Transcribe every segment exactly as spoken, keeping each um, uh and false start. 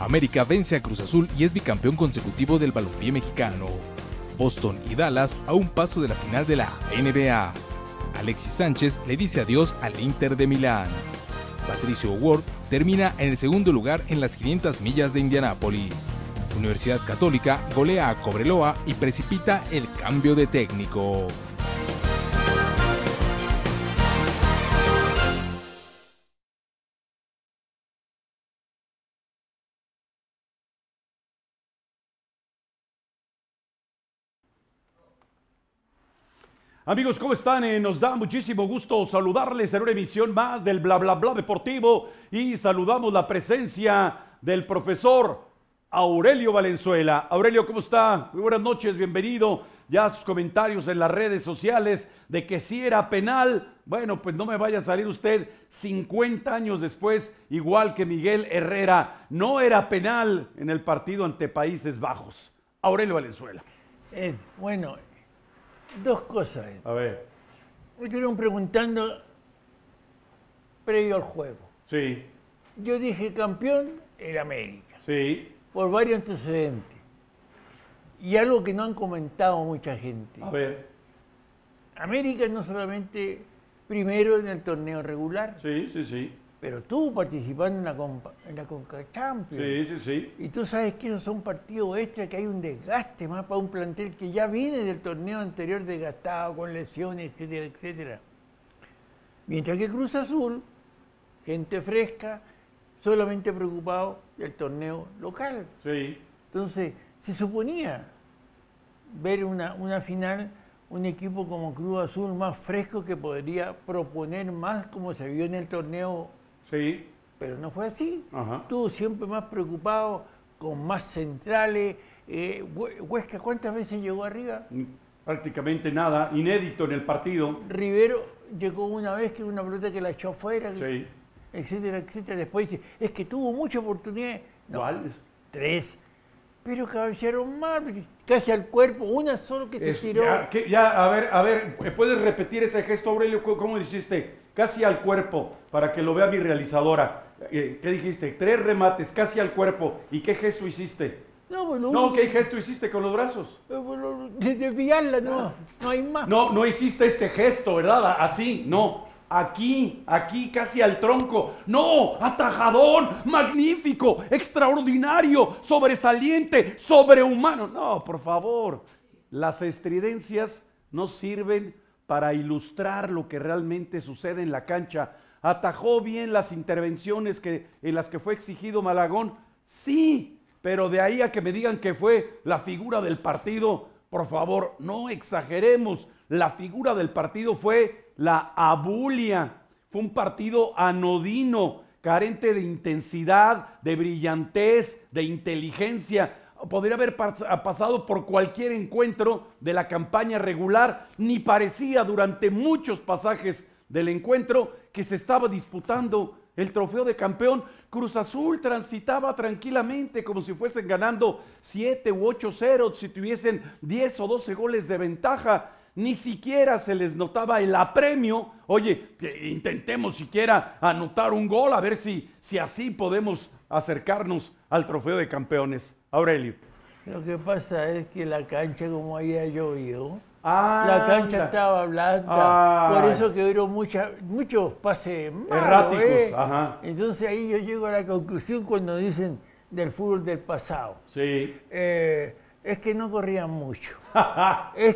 América vence a Cruz Azul y es bicampeón consecutivo del balompié mexicano. Boston y Dallas a un paso de la final de la N B A. Alexis Sánchez le dice adiós al Inter de Milán. Patricio Ward termina en el segundo lugar en las quinientas millas de Indianápolis. Universidad Católica golea a Cobreloa y precipita el cambio de técnico. Amigos, ¿cómo están? Eh, nos da muchísimo gusto saludarles en una emisión más del Bla Bla Bla Deportivo y saludamos la presencia del profesor Aurelio Valenzuela. Aurelio, ¿cómo está? Muy buenas noches, bienvenido. Ya sus comentarios en las redes sociales de que sí era penal. Bueno, pues no me vaya a salir usted cincuenta años después, igual que Miguel Herrera. No era penal en el partido ante Países Bajos. Aurelio Valenzuela. Eh, bueno, dos cosas. A ver. Me estuvieron preguntando previo al juego. Sí. Yo dije campeón el América. Sí. Por varios antecedentes. Y algo que no han comentado mucha gente. A ver. América no solamente primero en el torneo regular, Sí, sí, sí. pero estuvo participando en la, compa- en la Conca Champions. Sí, sí, sí. Y tú sabes que esos son partidos extra, que hay un desgaste más para un plantel que ya viene del torneo anterior desgastado, con lesiones, etcétera, etcétera. Mientras que Cruz Azul, gente fresca, solamente preocupado del torneo local. Sí. Entonces, se suponía ver una, una final, un equipo como Cruz Azul más fresco que podría proponer más como se vio en el torneo. Sí. Pero no fue así. Ajá. Estuvo siempre más preocupado, con más centrales. Eh, Huesca, ¿cuántas veces llegó arriba? Prácticamente nada, inédito en el partido. Rivero llegó una vez que una pelota que la echó afuera, Sí. etcétera, etcétera. Después dice, es que tuvo mucha oportunidad. No, ¿Cuál? tres. Pero cabecearon mal, casi al cuerpo, una solo que se Es- tiró. Ya, que- ya, a ver, a ver, ¿puedes repetir ese gesto, Aurelio? ¿Cómo cómo hiciste? Casi al cuerpo, para que lo vea mi realizadora. Eh, ¿Qué dijiste? Tres remates, casi al cuerpo. ¿Y qué gesto hiciste? No, pues lo No, único- ¿qué gesto hiciste con los brazos? eh, pues lo- de desviarla, no, no hay más. No, no hiciste este gesto, ¿verdad? Así, no. Aquí, aquí, casi al tronco. No, atajadón, magnífico, extraordinario, sobresaliente, sobrehumano. No, por favor, las estridencias no sirven para ilustrar lo que realmente sucede en la cancha. ¿Atajó bien las intervenciones que, en las que fue exigido Malagón? Sí, pero de ahí a que me digan que fue la figura del partido, por favor, no exageremos. La figura del partido fue la abulia. Fue un partido anodino, carente de intensidad, de brillantez, de inteligencia. Podría haber pas- pasado por cualquier encuentro de la campaña regular. Ni parecía durante muchos pasajes del encuentro que se estaba disputando el trofeo de campeón. Cruz Azul transitaba tranquilamente como si fuesen ganando siete u ocho cero, si tuviesen diez o doce goles de ventaja. Ni siquiera se les notaba el apremio. Oye, que intentemos siquiera anotar un gol, a ver si, si así podemos acercarnos al trofeo de campeones. Aurelio. Lo que pasa es que la cancha, como había llovido, Ah, la cancha anda. estaba blanda, Ay. por eso que hubo mucha, muchos pases malos, Erráticos, ¿eh? ajá. Entonces ahí yo llego a la conclusión cuando dicen del fútbol del pasado. Sí. Eh, es que no corrían mucho, es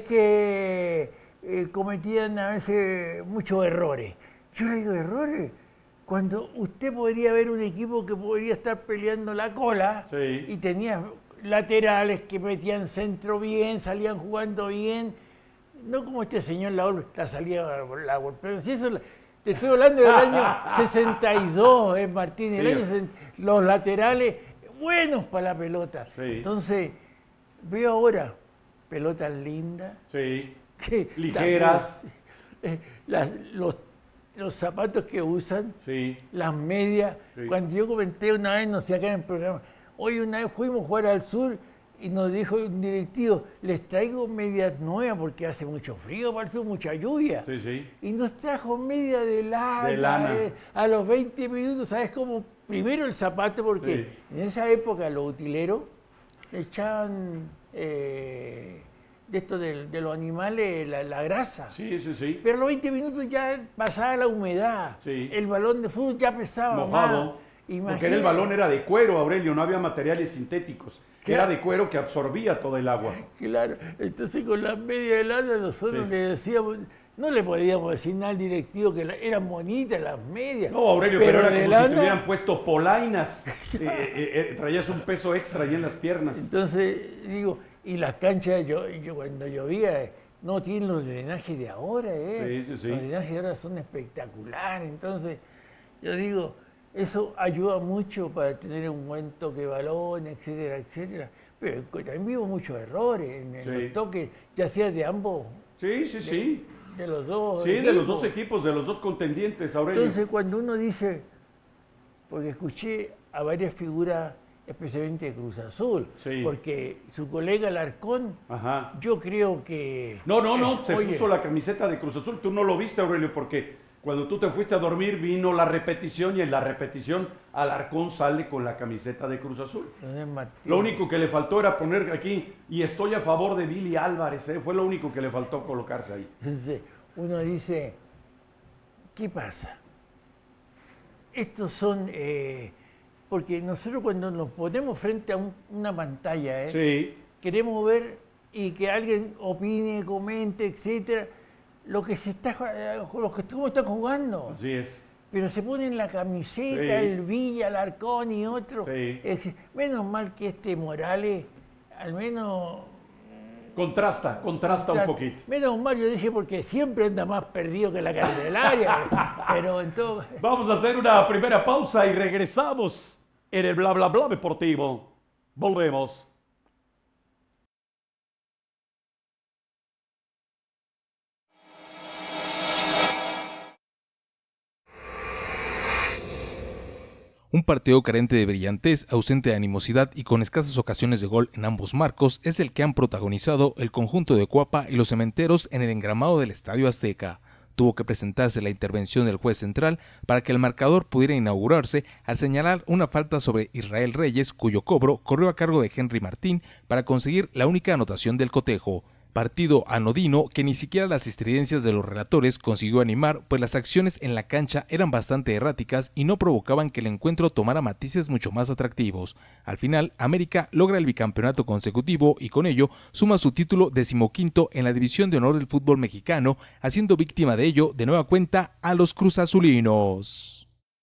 que eh, cometían a veces muchos errores. Yo le digo, ¿errores? Cuando usted podría ver un equipo que podría estar peleando la cola Sí. y tenía laterales que metían centro bien, salían jugando bien, no como este señor la, la salía la golpeó. Si eso, te estoy hablando del año sesenta y dos, eh, Martín, el Sí. año sesenta, los laterales buenos para la pelota. Sí. Entonces, veo ahora pelotas lindas, Sí. que Ligeras. eh, las- los, los zapatos que usan, Sí. las medias. Sí. Cuando yo comenté una vez, no sé, acá en el programa, hoy una vez fuimos a jugar al sur y nos dijo un directivo, les traigo medias nuevas porque hace mucho frío, parece mucha lluvia. Sí, sí. Y nos trajo media de lana. De lana. Eh, a los veinte minutos, ¿sabes cómo? Primero el zapato, porque Sí. en esa época los utileros le echaban eh, de esto de, de los animales la, la grasa. Sí, sí, sí. Pero a los veinte minutos ya pasaba la humedad. Sí. El balón de fútbol ya pesaba Mojado. más. Porque Imagínate. era el balón era de cuero, Aurelio, no había materiales sintéticos. Claro. Era de cuero que absorbía todo el agua. Claro, entonces con las medias de lana nosotros Sí. le decíamos, no le podíamos decir nada al directivo que la- eran bonitas las medias. No, Aurelio, pero, era de como lana, si te hubieran puesto polainas. Eh, eh, eh, traías un peso extra ahí en las piernas. Entonces, digo, y las canchas, yo, yo cuando llovía, eh, no tienen los drenajes de ahora, ¿eh? Sí, sí, sí. Los drenajes de ahora son espectaculares. Entonces, yo digo, eso ayuda mucho para tener un buen toque de balón, etcétera, etcétera. Pero también vivo muchos errores en, en Sí. los toques, ya sea de ambos, Sí, sí, sí. de los dos. Sí, de equipos. los dos equipos, de los dos contendientes, Aurelio. Entonces, cuando uno dice, porque escuché a varias figuras, especialmente de Cruz Azul, Sí. porque su colega Larcón, Ajá. yo creo que... No, no, no, eh, se oye, puso la camiseta de Cruz Azul. Tú no lo viste, Aurelio, porque cuando tú te fuiste a dormir vino la repetición y en la repetición Alarcón sale con la camiseta de Cruz Azul. don es Martín. Lo único que le faltó era poner aquí, y estoy a favor de Billy Álvarez, ¿eh? Fue lo único que le faltó colocarse ahí. Entonces, uno dice, ¿qué pasa? Estos son... eh, porque nosotros cuando nos ponemos frente a un- una pantalla, ¿eh? Sí, queremos ver y que alguien opine, comente, etcétera, lo que se está, lo que cómo están jugando. así es. Pero se ponen la camiseta, Sí. el Villa, el Arcón y otro. Sí. Es- menos mal que este Morales, al menos. Contrasta, contrasta un tra- poquito. Menos mal, yo dije, porque siempre anda más perdido que la Candelaria. Pero en todo. Vamos a hacer una primera pausa y regresamos en el bla bla bla deportivo. Volvemos. Un partido carente de brillantez, ausente de animosidad y con escasas ocasiones de gol en ambos marcos es el que han protagonizado el conjunto de Cuapa y los Cementeros en el engramado del Estadio Azteca. Tuvo que presentarse la intervención del juez central para que el marcador pudiera inaugurarse al señalar una falta sobre Israel Reyes, cuyo cobro corrió a cargo de Henry Martín para conseguir la única anotación del cotejo. Partido anodino que ni siquiera las estridencias de los relatores consiguió animar, pues las acciones en la cancha eran bastante erráticas y no provocaban que el encuentro tomara matices mucho más atractivos. Al final, América logra el bicampeonato consecutivo y con ello suma su título decimoquinto en la División de Honor del fútbol mexicano, haciendo víctima de ello de nueva cuenta a los cruzazulinos.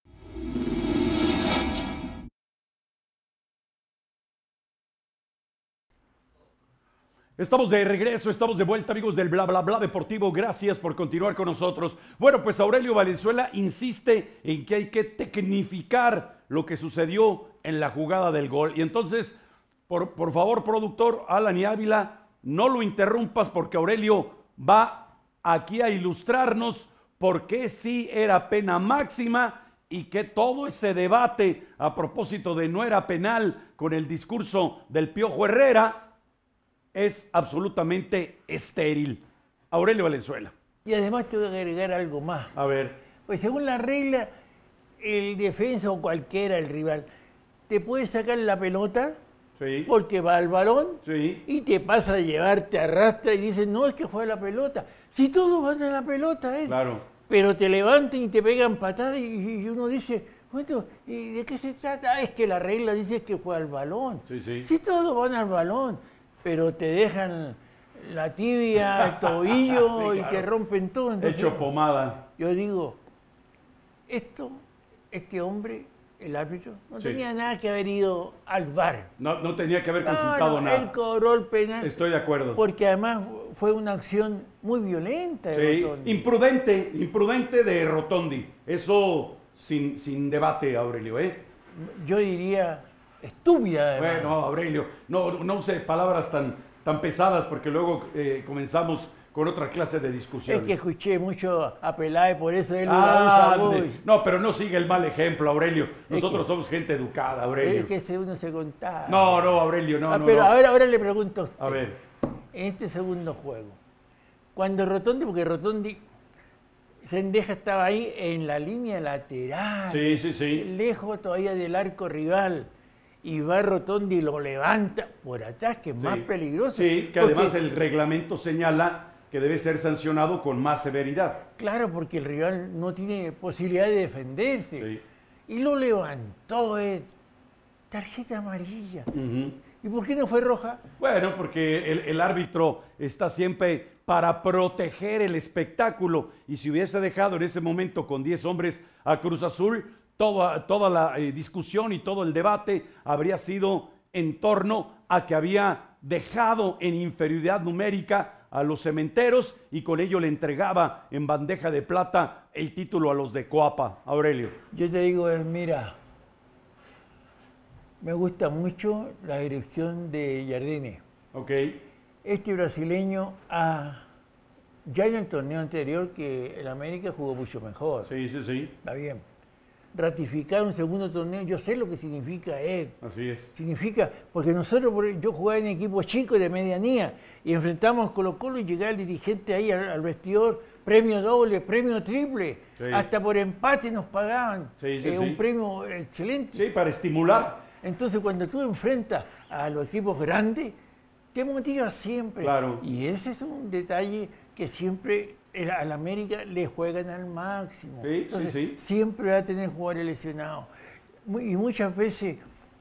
Estamos de regreso, estamos de vuelta, amigos del Bla Bla Bla Deportivo. Gracias por continuar con nosotros. Bueno, pues Aurelio Valenzuela insiste en que hay que tecnificar lo que sucedió en la jugada del gol. Y entonces, por, por favor, productor Alan y Ávila, no lo interrumpas porque Aurelio va aquí a ilustrarnos por qué sí era pena máxima y que todo ese debate a propósito de no era penal con el discurso del Piojo Herrera es absolutamente estéril. Aurelio Valenzuela. Y además te voy a agregar algo más. A ver. Pues según la regla, el defensa o cualquiera, el rival, te puede sacar la pelota Sí. porque va al balón Sí. y te pasa a llevar, te arrastra y dices, no, es que fue a la pelota. Si todos van a la pelota, ¿eh? Claro. Pero te levantan y te pegan patadas y, y uno dice, bueno, ¿y de qué se trata? Ah, es que la regla dice que fue al balón. Sí, sí. Si todos van al balón, pero te dejan la tibia, el tobillo Sí, y claro. te rompen todo. Entonces, Hecho pomada. yo digo, esto, este hombre, el árbitro, no Sí. tenía nada que haber ido al V A R. No, no tenía que haber No, consultado no, nada. él cobró el penal. Estoy de acuerdo. Porque además fue una acción muy violenta de Sí. Rotondi. Imprudente, imprudente de Rotondi. Eso sin, sin debate, Aurelio, ¿eh? Yo diría estúpida. además. Bueno, Aurelio, no, no use palabras tan, tan pesadas porque luego eh, comenzamos con otra clase de discusiones. Es que escuché mucho a Peláez, por eso él Ah, lo usa de- hoy. no, pero no sigue el mal ejemplo, Aurelio. Nosotros que- somos gente educada, Aurelio. Es que ese uno se contaba. No, no, Aurelio, no, Ah, no. pero no. a ver, ahora le pregunto a usted. A ver. En este segundo juego, cuando Rotondi, porque Rotondi, Sendeja estaba ahí en la línea lateral, Sí, sí, sí. lejos todavía del arco rival, y va Rotondi y lo levanta por atrás, que es más Sí. peligroso. Sí, que porque- además el reglamento señala que debe ser sancionado con más severidad. Claro, porque el rival no tiene posibilidad de defenderse. Sí. Y lo levantó, eh, tarjeta amarilla. Ujú. ¿Y por qué no fue roja? Bueno, porque el, el árbitro está siempre para proteger el espectáculo y si hubiese dejado en ese momento con diez hombres a Cruz Azul, toda, toda la eh, discusión y todo el debate habría sido en torno a que había dejado en inferioridad numérica a los cementeros y con ello le entregaba en bandeja de plata el título a los de Coapa, Aurelio. Yo te digo, eh, mira, me gusta mucho la dirección de Jardine. ¿Ok? Este brasileño, ah, ya en el torneo anterior que el América jugó mucho mejor. Sí, sí, sí. Está bien. Ratificar un segundo torneo, yo sé lo que significa, Ed. Así es. Significa, porque nosotros, por- yo jugaba en equipos chicos de medianía y enfrentamos a Colo Colo y llegaba el dirigente ahí al, al vestidor, premio doble, premio triple, Sí. hasta por empate nos pagaban Sí, sí, eh, sí. un premio excelente. Sí, para estimular. Entonces cuando tú enfrentas a los equipos grandes, te motiva siempre. Claro. Y ese es un detalle que siempre el- al América le juegan al máximo. Sí, sí, Entonces, sí. siempre va a tener jugadores lesionados. Mu- Y muchas veces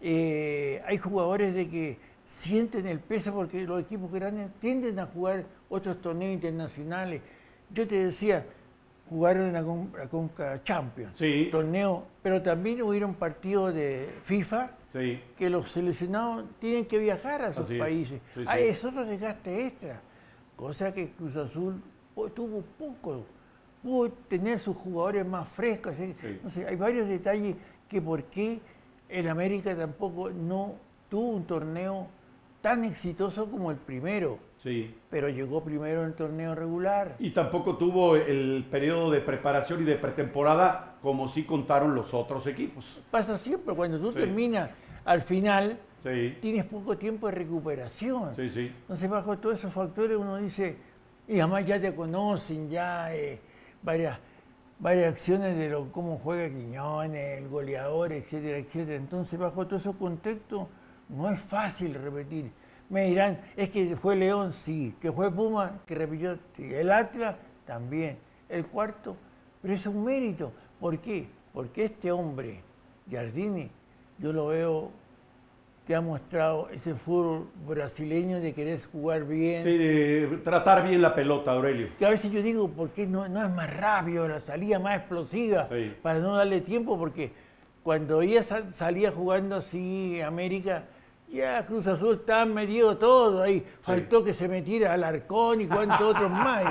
eh, hay jugadores de que sienten el peso porque los equipos grandes tienden a jugar otros torneos internacionales. Yo te decía, jugaron la, Con- la Conca Champions, Sí. torneo, pero también hubieron partidos de FIFA Sí. que los seleccionados tienen que viajar a sus Así es. países. Sí, Ah, sí. es otro desgaste extra. Cosa que Cruz Azul po- tuvo poco. Pudo tener sus jugadores más frescos. ¿sí? Sí. No sé, hay varios detalles que por qué el América tampoco no tuvo un torneo tan exitoso como el primero. Sí. Pero llegó primero en el torneo regular. Y tampoco tuvo el periodo de preparación y de pretemporada como sí contaron los otros equipos. Pasa siempre, cuando tú Sí. terminas al final, Sí, tienes poco tiempo de recuperación. sí, sí. Entonces, bajo todos esos factores, uno dice, y además ya te conocen, ya eh, varias, varias acciones de lo, cómo juega Quiñones, el goleador, etcétera, etcétera. Entonces, bajo todo esos contextos, no es fácil repetir. Me dirán, es que fue León, sí, que fue Puma, que repitió, sí. El Atlas, también. El cuarto, pero es un mérito. ¿Por qué? Porque este hombre, Jardine, yo lo veo que ha mostrado ese fútbol brasileño de querer jugar bien. Sí, de tratar bien la pelota, Aurelio. Que a veces yo digo, ¿por qué no, no es más rápido, la salida más explosiva? Sí. Para no darle tiempo, porque cuando ella sal- salía jugando así América, ya Cruz Azul estaba metido todo ahí. Faltó que se metiera Alarcón y cuantos otros más.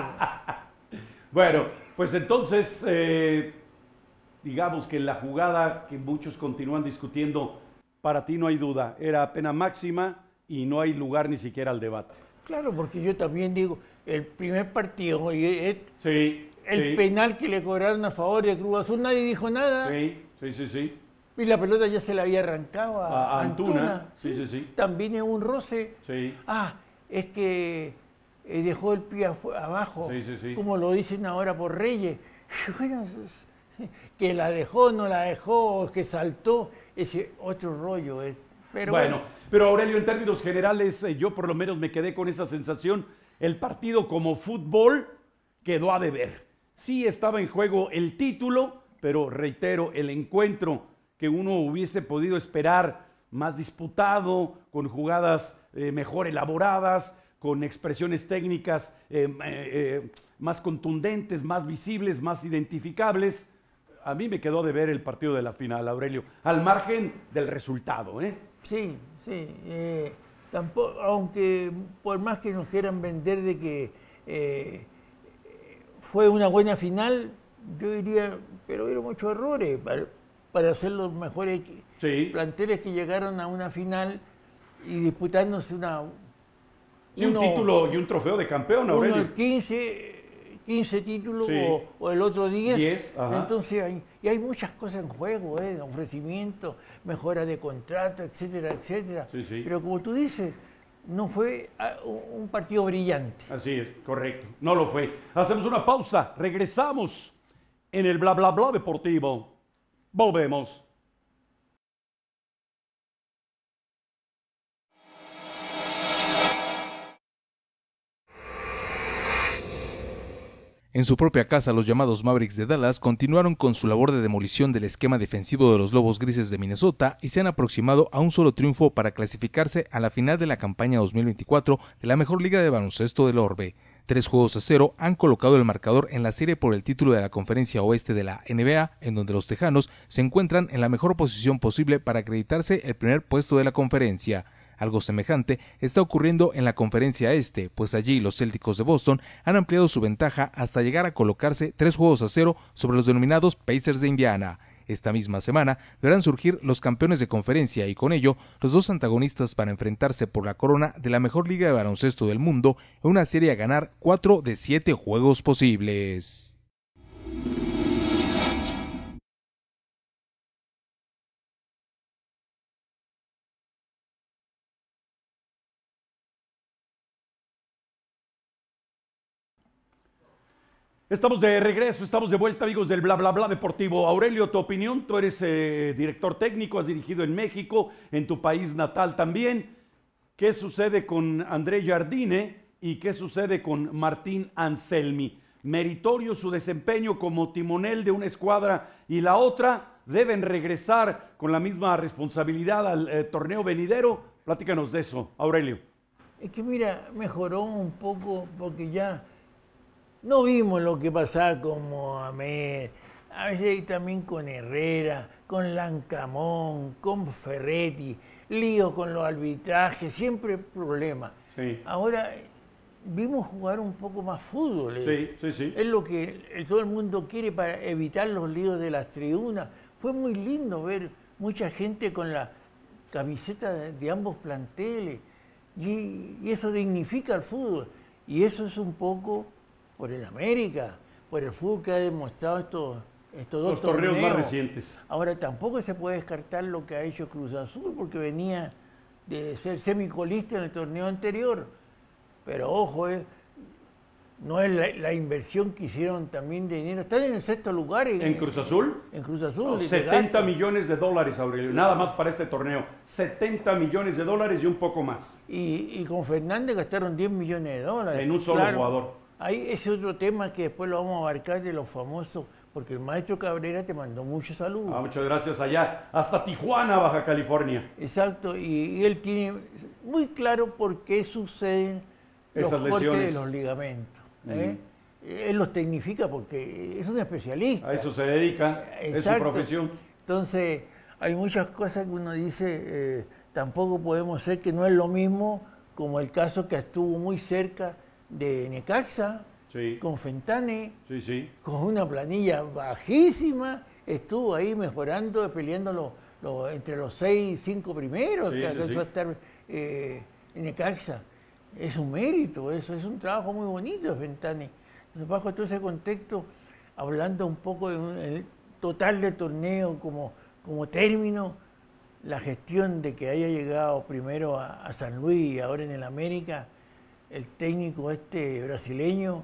Bueno, pues entonces, eh, digamos que la jugada que muchos continúan discutiendo, para ti no hay duda, era pena máxima y no hay lugar ni siquiera al debate. Claro, porque yo también digo, el primer partido, y es- Sí, el sí, penal que le cobraron a favor de Cruz Azul, nadie dijo nada. sí, sí, sí, sí. Y la pelota ya se le había arrancado a, A Antuna, Antuna. sí, sí, sí. También es un roce. Sí. Ah, es que eh, dejó el pie afu- abajo, Sí, sí, sí. como lo dicen ahora por Reyes. Bueno, es- que la dejó, no la dejó, que saltó, ese otro rollo. es. Pero bueno, bueno, pero Aurelio, en términos generales, eh, yo por lo menos me quedé con esa sensación. El partido como fútbol quedó a deber. Sí estaba en juego el título, pero reitero, el encuentro que uno hubiese podido esperar más disputado, con jugadas eh, mejor elaboradas, con expresiones técnicas eh, eh, eh, más contundentes, más visibles, más identificables. A mí me quedó de ver el partido de la final, Aurelio, al margen del resultado, ¿eh? sí, sí. eh, tampoco, aunque por más que nos quieran vender de que eh, fue una buena final, yo diría, pero hubo muchos errores para, para ser los mejores equi- Sí. planteles que llegaron a una final y disputándose una, Sí, uno, un título y un trofeo de campeón, uno Aurelio. el quince, quince títulos Sí. o, o el otro diez. diez, ajá. Entonces hay, y hay muchas cosas en juego, ¿eh? Ofrecimiento, mejora de contrato, etcétera, etcétera. Sí, sí. Pero como tú dices, no fue ah, un partido brillante. Así es, correcto. No lo fue. Hacemos una pausa. Regresamos en el bla bla bla deportivo. Volvemos. En su propia casa, los llamados Mavericks de Dallas continuaron con su labor de demolición del esquema defensivo de los Lobos Grises de Minnesota y se han aproximado a un solo triunfo para clasificarse a la final de la campaña dos mil veinticuatro de la mejor liga de baloncesto del orbe. Tres juegos a cero han colocado el marcador en la serie por el título de la Conferencia Oeste de la N B A, en donde los Tejanos se encuentran en la mejor posición posible para acreditarse el primer puesto de la conferencia. Algo semejante está ocurriendo en la Conferencia Este, pues allí los Célticos de Boston han ampliado su ventaja hasta llegar a colocarse tres juegos a cero sobre los denominados Pacers de Indiana. Esta misma semana verán surgir los campeones de conferencia y con ello los dos antagonistas para enfrentarse por la corona de la mejor liga de baloncesto del mundo en una serie a ganar cuatro de siete juegos posibles. Estamos de regreso, estamos de vuelta, amigos del Bla Bla Bla Deportivo. Aurelio, tu opinión, tú eres eh, director técnico, has dirigido en México, en tu país natal también. ¿Qué sucede con André Jardine y qué sucede con Martín Anselmi? Meritorio su desempeño como timonel de una escuadra y la otra, ¿deben regresar con la misma responsabilidad al eh, torneo venidero? Platícanos de eso, Aurelio. Es que mira, mejoró un poco porque ya no vimos lo que pasaba con Mohamed, a veces también con Herrera, con Lancamón, con Ferretti, lío con los arbitrajes, siempre problemas. Sí. Ahora vimos jugar un poco más fútbol. Sí, sí, sí. Es lo que el- todo el mundo quiere para evitar los líos de las tribunas. Fue muy lindo ver mucha gente con la camiseta de, de ambos planteles y, y eso dignifica el fútbol. Y eso es un poco por el América, por el fútbol que ha demostrado estos, estos dos Los torneos torneos. más recientes. Ahora tampoco se puede descartar lo que ha hecho Cruz Azul porque venía de ser semicolista en el torneo anterior. Pero ojo, eh, no es la, la inversión que hicieron también de dinero. Están en el sexto lugar. En, ¿En Cruz Azul? En Cruz Azul. No, de setenta gasto. millones de dólares, Aurelio, nada más para este torneo. setenta millones de dólares y un poco más. Y, y con Fernández gastaron diez millones de dólares. En un solo jugador. Ahí ese otro tema que después lo vamos a abarcar de los famosos, porque el maestro Cabrera te mandó muchos saludos. Ah, muchas gracias allá. Hasta Tijuana, Baja California. Exacto, y, y él tiene muy claro por qué suceden Esas los cortes lesiones. de los ligamentos. ¿eh? Él los tecnifica porque es un especialista. A eso se dedica, es su Exacto. profesión. Entonces, hay muchas cosas que uno dice, eh, tampoco podemos ser que no es lo mismo, como el caso que estuvo muy cerca de Necaxa, Sí, con Fentane, sí, sí. con una planilla bajísima, estuvo ahí mejorando, peleando lo- lo- entre los seis, cinco primeros, Sí, que sí, alcanzó sí. a estar eh, en Necaxa. Es un mérito, eso es un trabajo muy bonito, Fentane. Entonces, bajo todo ese contexto, hablando un poco del total de torneo como, como término, la gestión de que haya llegado primero a, a San Luis y ahora en el América, el técnico este brasileño,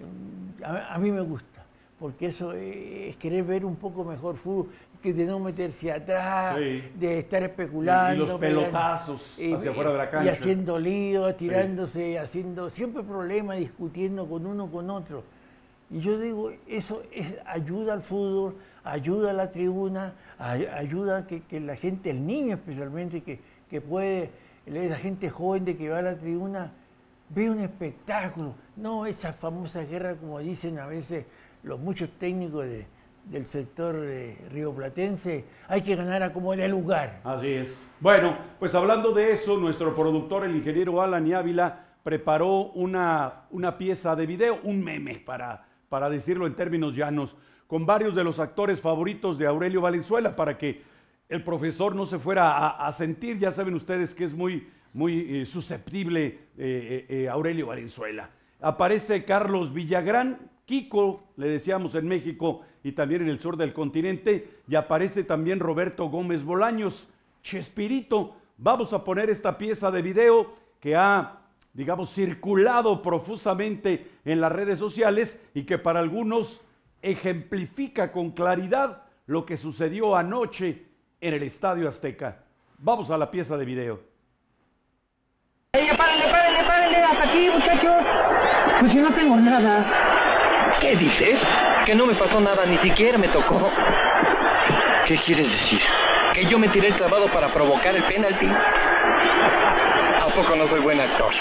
a, a mí me gusta, porque eso es querer ver un poco mejor fútbol, que de no meterse atrás, Sí. de estar especulando. Y los pelotazos y- hacia afuera de la Y cancha. haciendo líos, tirándose, haciendo siempre problemas, discutiendo con uno con otro. Y yo digo, eso es, ayuda al fútbol, ayuda a la tribuna, ay- ayuda a que, que la gente, el niño especialmente, que, que puede, la gente joven de que va a la tribuna, ve un espectáculo, no esa famosa guerra como dicen a veces los muchos técnicos de- del sector eh, rioplatense, hay que ganar a como de lugar. Así es. Bueno, pues hablando de eso, nuestro productor, el ingeniero Alan Ávila, preparó una, una pieza de video, un meme, para, para decirlo en términos llanos, con varios de los actores favoritos de Aurelio Valenzuela, para que el profesor no se fuera a, a sentir. Ya saben ustedes que es muy, muy eh, susceptible eh, eh, eh, Aurelio Valenzuela. Aparece Carlos Villagrán, Kiko, le decíamos en México y también en el sur del continente, y aparece también Roberto Gómez Bolaños, Chespirito. Vamos a poner esta pieza de video que ha, digamos, circulado profusamente en las redes sociales y que para algunos ejemplifica con claridad lo que sucedió anoche en el Estadio Azteca. Vamos a la pieza de video. Ella, párenle, párenle, párenle, hasta aquí, muchachos. Pues yo no tengo nada. ¿Qué dices? Que no me pasó nada, ni siquiera me tocó. ¿Qué quieres decir? Que yo me tiré el clavado para provocar el penalti. ¿A poco no soy buen actor?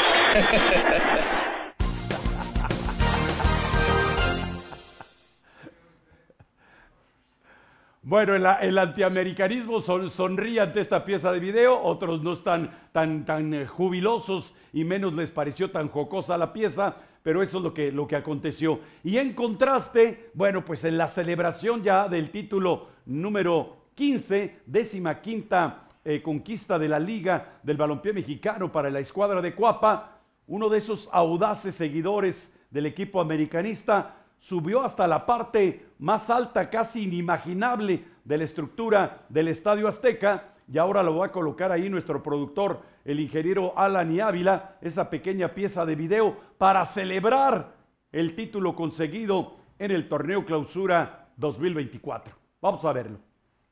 Bueno, el, el antiamericanismo son, sonríe ante esta pieza de video, otros no están tan, tan eh, jubilosos y menos les pareció tan jocosa la pieza, pero eso es lo que, lo que aconteció. Y en contraste, bueno, pues en la celebración ya del título número quince, décima quinta eh, conquista de la Liga del Balompié Mexicano para la escuadra de Cuapa, uno de esos audaces seguidores del equipo americanista subió hasta la parte más alta, casi inimaginable, de la estructura del Estadio Azteca, y ahora lo va a colocar ahí nuestro productor, el ingeniero Alan y Ávila, esa pequeña pieza de video para celebrar el título conseguido en el Torneo Clausura dos mil veinticuatro. Vamos a verlo.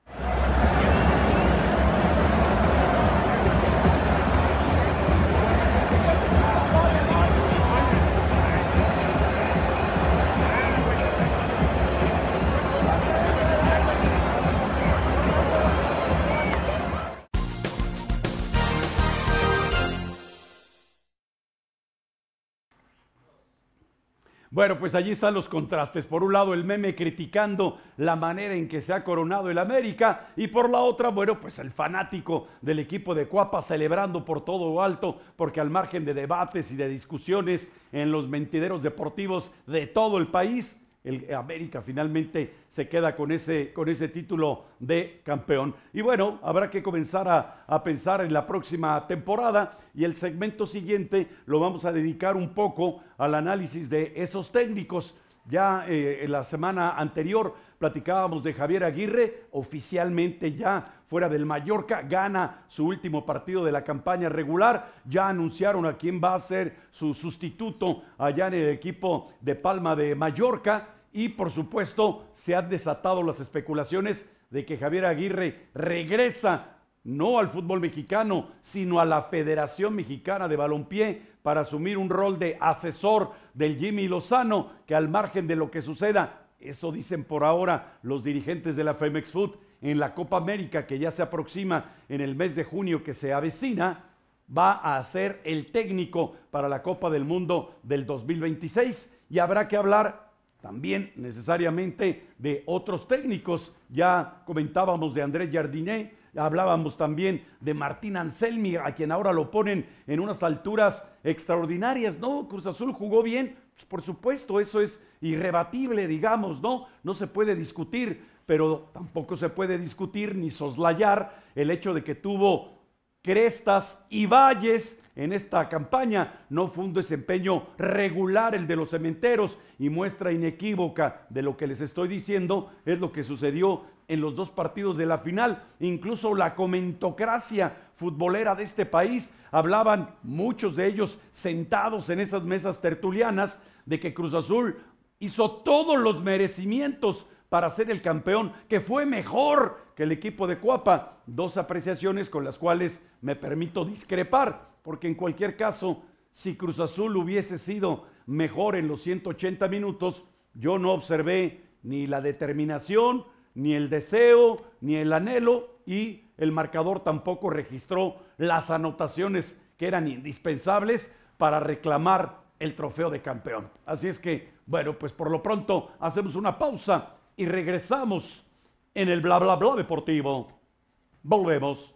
Bueno, pues allí están los contrastes. Por un lado, el meme criticando la manera en que se ha coronado el América, y por la otra, bueno, pues el fanático del equipo de Cuapa celebrando por todo lo alto, porque al margen de debates y de discusiones en los mentideros deportivos de todo el país, el América finalmente se queda con ese, con ese título de campeón. Y bueno, habrá que comenzar a, a pensar en la próxima temporada, y el segmento siguiente lo vamos a dedicar un poco al análisis de esos técnicos. Ya eh, en la semana anterior platicábamos de Javier Aguirre, oficialmente ya fuera del Mallorca, gana su último partido de la campaña regular, ya anunciaron a quién va a ser su sustituto allá en el equipo de Palma de Mallorca, y por supuesto se han desatado las especulaciones de que Javier Aguirre regresa no al fútbol mexicano, sino a la Federación Mexicana de Balompié para asumir un rol de asesor del Jimmy Lozano, que al margen de lo que suceda, eso dicen por ahora los dirigentes de la Femex Food, en la Copa América que ya se aproxima en el mes de junio que se avecina, va a ser el técnico para la Copa del Mundo del dos mil veintiséis, y habrá que hablar también necesariamente de otros técnicos. Ya comentábamos de Andrés Jardiné, hablábamos también de Martín Anselmi, a quien ahora lo ponen en unas alturas extraordinarias, ¿no? Cruz Azul jugó bien, pues por supuesto, eso es irrebatible, digamos, ¿no? No se puede discutir, pero tampoco se puede discutir ni soslayar el hecho de que tuvo crestas y valles en esta campaña. No fue un desempeño regular el de los cementeros, y muestra inequívoca de lo que les estoy diciendo es lo que sucedió en los dos partidos de la final. Incluso la comentocracia futbolera de este país, hablaban muchos de ellos sentados en esas mesas tertulianas, de que Cruz Azul hizo todos los merecimientos para ser el campeón, que fue mejor que el equipo de Cuapa. Dos apreciaciones con las cuales me permito discrepar, porque en cualquier caso, si Cruz Azul hubiese sido mejor en los ciento ochenta minutos, yo no observé ni la determinación, ni el deseo, ni el anhelo, y el marcador tampoco registró las anotaciones que eran indispensables para reclamar el trofeo de campeón. Así es que, bueno, pues por lo pronto hacemos una pausa y regresamos en el bla bla bla deportivo. Volvemos.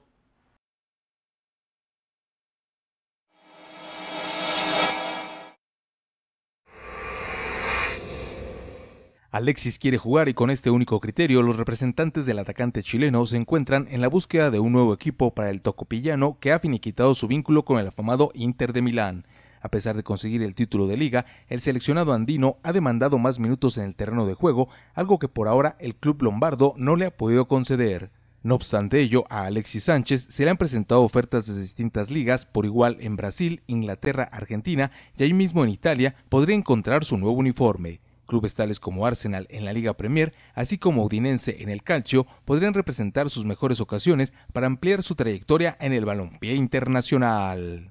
Alexis quiere jugar y con este único criterio los representantes del atacante chileno se encuentran en la búsqueda de un nuevo equipo para el tocopillano que ha finiquitado su vínculo con el afamado Inter de Milán. A pesar de conseguir el título de liga, el seleccionado andino ha demandado más minutos en el terreno de juego, algo que por ahora el club lombardo no le ha podido conceder. No obstante ello, a Alexis Sánchez se le han presentado ofertas de distintas ligas por igual en Brasil, Inglaterra, Argentina y ahí mismo en Italia podría encontrar su nuevo uniforme. Clubes tales como Arsenal en la Liga Premier, así como Udinese en el Calcio, podrían representar sus mejores ocasiones para ampliar su trayectoria en el balompié internacional.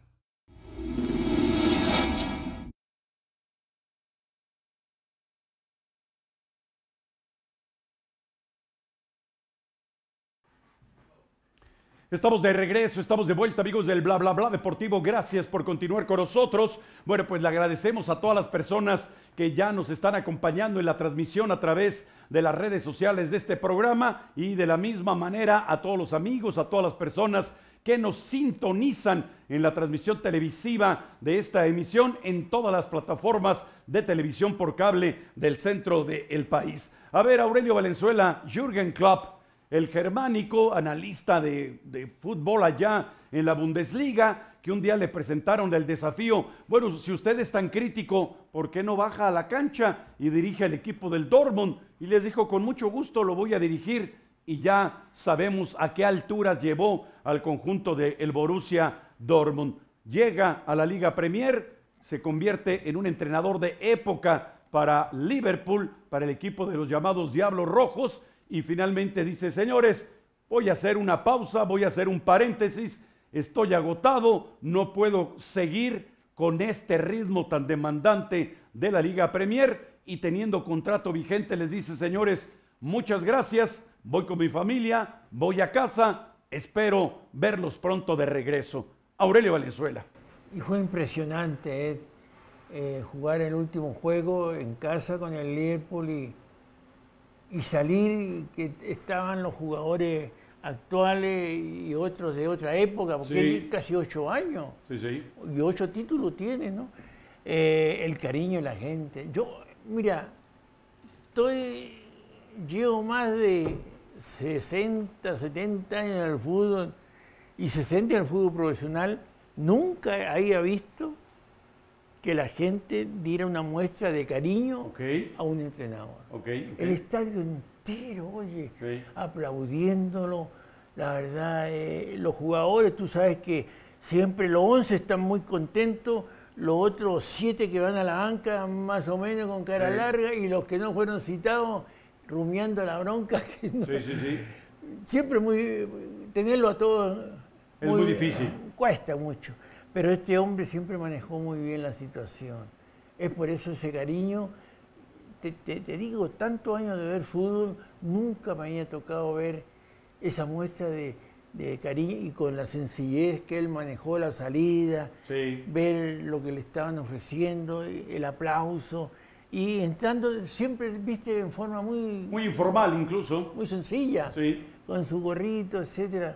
Estamos de regreso, estamos de vuelta, amigos del Bla Bla Bla Deportivo. Gracias por continuar con nosotros. Bueno, pues le agradecemos a todas las personas que ya nos están acompañando en la transmisión a través de las redes sociales de este programa y de la misma manera a todos los amigos, a todas las personas que nos sintonizan en la transmisión televisiva de esta emisión en todas las plataformas de televisión por cable del centro del país. A ver, Aurelio Valenzuela, Jürgen Klopp, el germánico, analista de, de fútbol allá en la Bundesliga, que un día le presentaron el desafío, bueno, si usted es tan crítico, ¿por qué no baja a la cancha y dirige al equipo del Dortmund? Y les dijo, con mucho gusto lo voy a dirigir, y ya sabemos a qué alturas llevó al conjunto del Borussia Dortmund. Llega a la Liga Premier, se convierte en un entrenador de época para Liverpool, para el equipo de los llamados Diablos Rojos, y finalmente dice, señores, voy a hacer una pausa, voy a hacer un paréntesis, estoy agotado, no puedo seguir con este ritmo tan demandante de la Liga Premier, y teniendo contrato vigente les dice, señores, muchas gracias, voy con mi familia, voy a casa, espero verlos pronto de regreso. Aurelio Valenzuela. Y fue impresionante, ¿eh? Eh, jugar el último juego en casa con el Liverpool y y salir, que estaban los jugadores actuales y otros de otra época, porque sí. él casi ocho años, sí, sí. y ocho títulos tiene, ¿no? Eh, el cariño de la gente. Yo, mira, estoy, llevo más de sesenta, setenta años en el fútbol, y sesenta en el fútbol profesional, nunca había visto que la gente diera una muestra de cariño okay. a un entrenador. Okay, okay. El estadio entero, oye, okay. aplaudiéndolo. La verdad, eh, los jugadores, tú sabes que siempre los once están muy contentos, los otros siete que van a la banca más o menos con cara sí. larga, y los que no fueron citados rumiando la bronca. Que no, sí, sí, sí. Siempre muy, tenerlo a todos es muy, muy difícil. Cuesta mucho. Pero este hombre siempre manejó muy bien la situación. Es por eso ese cariño. Te, te, te digo, tantos años de ver fútbol, nunca me había tocado ver esa muestra de, de cariño, y con la sencillez que él manejó la salida, sí. ver lo que le estaban ofreciendo, el aplauso, y entrando siempre, viste, en forma muy... Muy informal incluso. Muy sencilla, sí. con su gorrito, etcétera.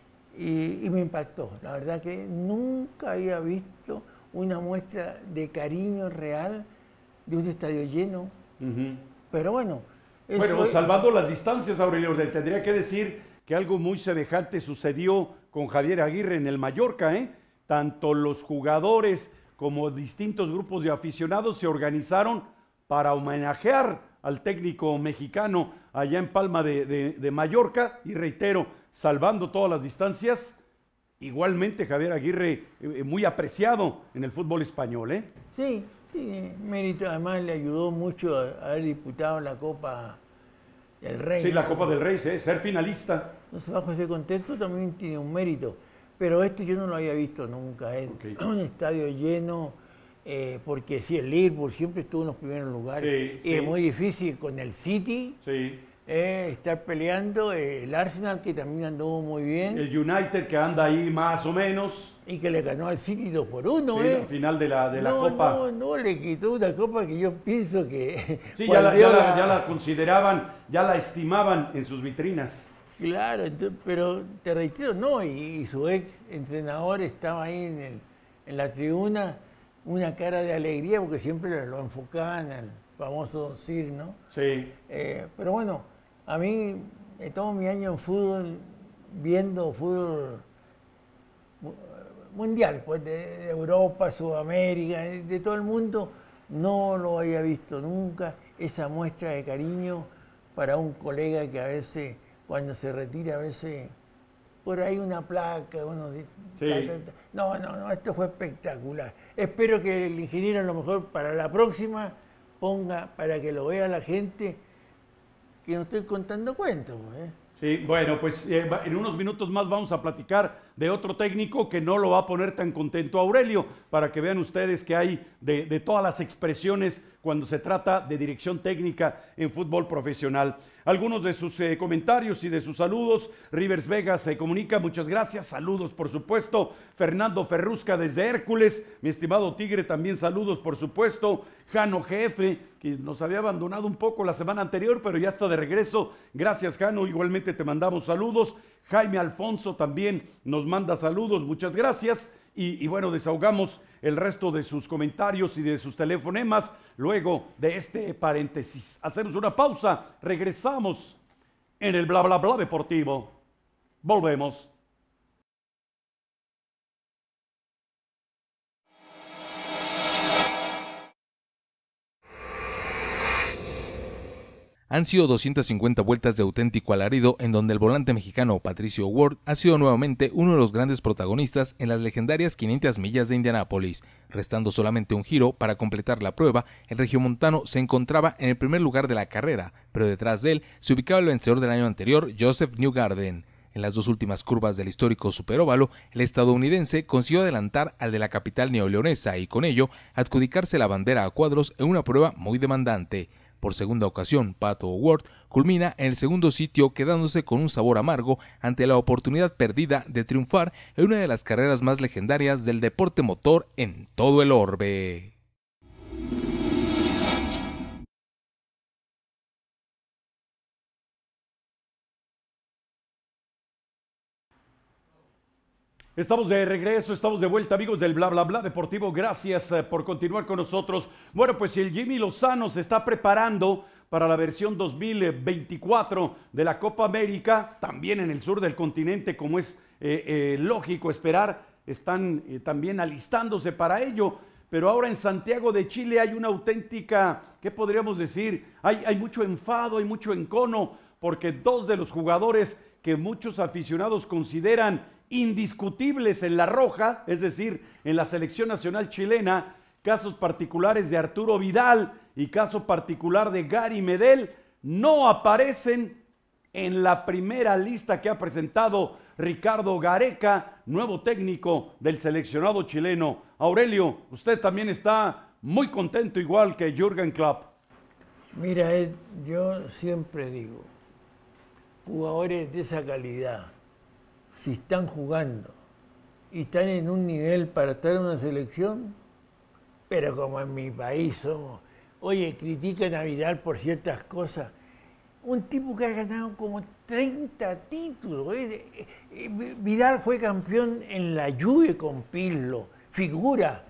Y, y me impactó. La verdad que nunca había visto una muestra de cariño real de un estadio lleno. Uh-huh. Pero bueno... Eso bueno, es... salvando las distancias, Aurelio, le tendría que decir que algo muy semejante sucedió con Javier Aguirre en el Mallorca, ¿eh? Tanto los jugadores como distintos grupos de aficionados se organizaron para homenajear al técnico mexicano allá en Palma de, de, de Mallorca, y reitero, salvando todas las distancias, igualmente Javier Aguirre eh, muy apreciado en el fútbol español, ¿eh? Sí, tiene mérito, además le ayudó mucho a, a haber disputado la Copa del Rey. Sí, la Copa del Rey, ¿eh? Ser finalista. Entonces, bajo ese contexto también tiene un mérito, pero esto yo no lo había visto nunca, ¿eh? Okay. Un estadio lleno, eh, porque sí, el Liverpool siempre estuvo en los primeros lugares, sí, y sí. es muy difícil con el City. Sí. Eh, estar peleando, eh, el Arsenal que también anduvo muy bien. El United que anda ahí más o menos. Y que le ganó al City dos por uno. Sí, eh. al final de la, de la no, Copa. No, no, le quitó una Copa que yo pienso que... Sí, ya la, ya, la, ya la consideraban, ya la estimaban en sus vitrinas. Claro, entonces, pero te reitero, no, y, y su ex entrenador estaba ahí en, el, en la tribuna, una cara de alegría porque siempre lo enfocaban al, famoso Sir, ¿no? Sí. Eh, pero bueno, a mí, de todo mi año en fútbol, viendo fútbol mundial, pues de, de Europa, Sudamérica, de todo el mundo, no lo había visto nunca, esa muestra de cariño para un colega que a veces, cuando se retira, a veces por ahí una placa, uno dice, sí. ta, ta, ta. No, no, no, esto fue espectacular. Espero que el ingeniero a lo mejor para la próxima ponga, para que lo vea la gente, que no estoy contando cuentos, ¿eh? Sí, bueno, pues eh, en unos minutos más vamos a platicar de otro técnico que no lo va a poner tan contento a Aurelio, para que vean ustedes que hay de, de todas las expresiones cuando se trata de dirección técnica en fútbol profesional. Algunos de sus eh, comentarios y de sus saludos. Rivers Vega se comunica, muchas gracias, saludos por supuesto. Fernando Ferrusca desde Hércules, mi estimado Tigre, también saludos por supuesto. Jano G F, que nos había abandonado un poco la semana anterior, pero ya está de regreso. Gracias, Jano, igualmente te mandamos saludos. Jaime Alfonso también nos manda saludos, muchas gracias. Y, y bueno, desahogamos el resto de sus comentarios y de sus telefonemas luego de este paréntesis. Hacemos una pausa, regresamos en el bla bla bla deportivo. Volvemos. Han sido doscientas cincuenta vueltas de auténtico alarido en donde el volante mexicano Patricio Ward ha sido nuevamente uno de los grandes protagonistas en las legendarias quinientas millas de Indianápolis. Restando solamente un giro para completar la prueba, el regiomontano se encontraba en el primer lugar de la carrera, pero detrás de él se ubicaba el vencedor del año anterior, Joseph Newgarden. En las dos últimas curvas del histórico superóvalo, el estadounidense consiguió adelantar al de la capital neoleonesa y con ello adjudicarse la bandera a cuadros en una prueba muy demandante. Por segunda ocasión, Pato O'Ward culmina en el segundo sitio, quedándose con un sabor amargo ante la oportunidad perdida de triunfar en una de las carreras más legendarias del deporte motor en todo el orbe. Estamos de regreso, estamos de vuelta, amigos del Bla Bla Bla Deportivo. Gracias eh, por continuar con nosotros. Bueno, pues el Jimmy Lozano se está preparando para la versión dos mil veinticuatro de la Copa América, también en el sur del continente, como es eh, eh, lógico esperar. Están eh, también alistándose para ello. Pero ahora en Santiago de Chile hay una auténtica, ¿qué podríamos decir? Hay, hay mucho enfado, hay mucho encono, porque dos de los jugadores que muchos aficionados consideran indiscutibles en la roja, es decir, en la selección nacional chilena, casos particulares de Arturo Vidal y caso particular de Gary Medel, no aparecen en la primera lista que ha presentado Ricardo Gareca, nuevo técnico del seleccionado chileno. Aurelio, usted también está muy contento, igual que Jürgen Klopp. Mira, Ed, yo siempre digo, jugadores de esa calidad, si están jugando y están en un nivel para estar en una selección, pero como en mi país somos, oye, critican a Vidal por ciertas cosas, un tipo que ha ganado como treinta títulos, ¿eh? Vidal fue campeón en la Juve con Pirlo, figura,